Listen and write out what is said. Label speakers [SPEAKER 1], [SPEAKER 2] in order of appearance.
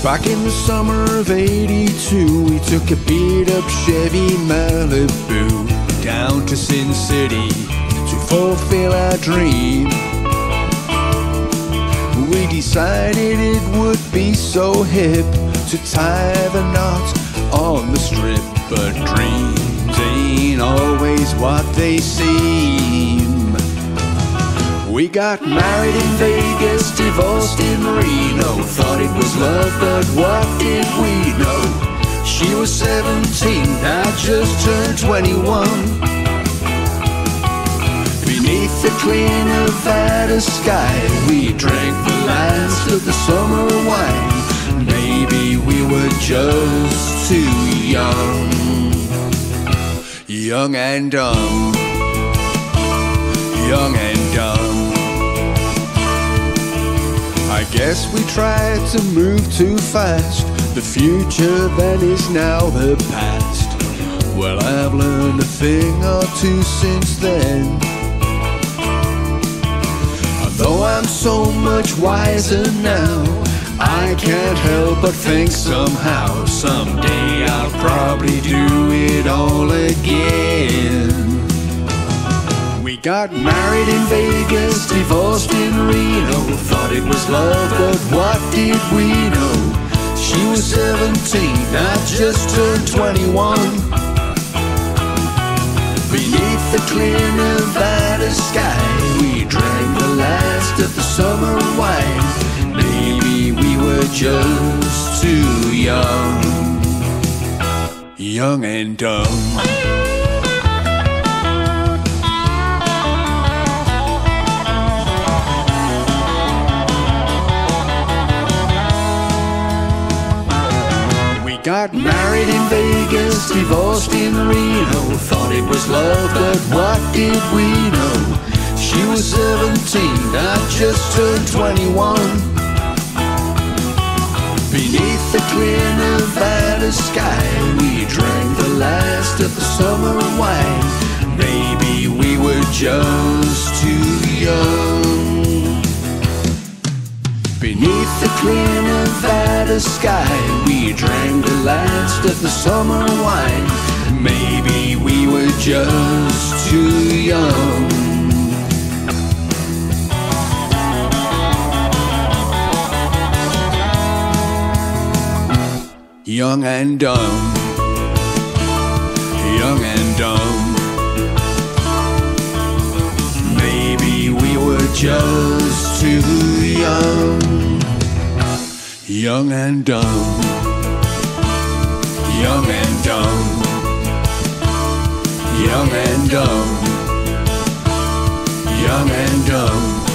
[SPEAKER 1] Back in the summer of '82, we took a beat-up Chevy Malibu down to Sin City to fulfill our dream. We decided it would be so hip to tie the knot on the strip, but dreams ain't always what they seem. We got married in Vegas, divorced in Reno, thought it was love, but what did we know? She was 17, I just turned 21. Beneath the clear Nevada sky, we drank the last of the summer wine. Maybe we were just too young, young and dumb, young and dumb. I guess we tried to move too fast. The future then is now the past. Well, I've learned a thing or two since then. Although I'm so much wiser now, I can't help but think somehow someday I'll probably do it all again. We got married in Vegas, divorced in Reno, thought it was love, but what did we know? She was 17, I just turned 21. Beneath the clear Nevada sky, we drank the last of the summer wine. Maybe we were just too young, young and dumb. Got married in Vegas, divorced in Reno, thought it was love, but what did we know? She was 17, I just turned 21. Beneath the clear Nevada sky, we drank the last of the summer wine. Maybe we were just too young. Beneath the clear Nevada sky, we drank the last of the summer wine. Maybe we were just too young, young and dumb, young and dumb. Maybe we were just too young, young and dumb, young and dumb, young and dumb, young and dumb.